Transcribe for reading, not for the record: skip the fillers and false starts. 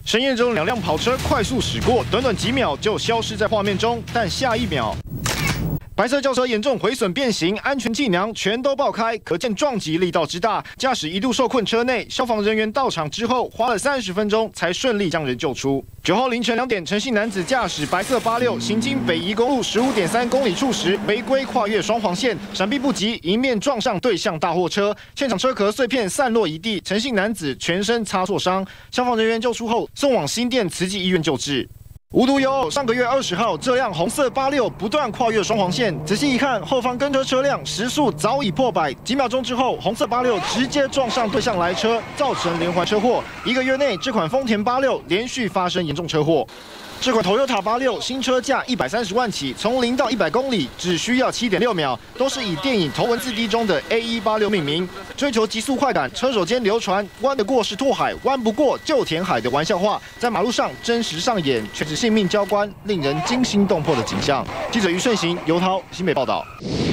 深夜中，两辆跑车快速驶过，短短几秒就消失在画面中，但下一秒。 白色轿车严重毁损变形，安全气囊全都爆开，可见撞击力道之大。驾驶一度受困车内，消防人员到场之后，花了30分钟才顺利将人救出。9号凌晨2点，陈姓男子驾驶白色86行经北宜公路15.3公里处时，违规跨越双黄线，闪避不及，迎面撞上对向大货车，现场车壳碎片散落一地，陈姓男子全身擦挫伤，消防人员救出后送往新店慈济医院救治。 无独有偶，上个月20号，这辆红色86不断跨越双黄线，仔细一看，后方跟车车辆时速早已破100，几秒钟之后，红色86直接撞上对向来车，造成连环车祸。1个月内，这款丰田86连续发生严重车祸。 这款 Toyota 86新车价130万起，从0到100公里只需要7.6秒，都是以电影头文字 D 中的 A186命名，追求极速快感。车手间流传“弯得过是拓海，弯不过就填海”的玩笑话，在马路上真实上演，却是性命交关、令人惊心动魄的景象。记者于顺行、尤涛新北报道。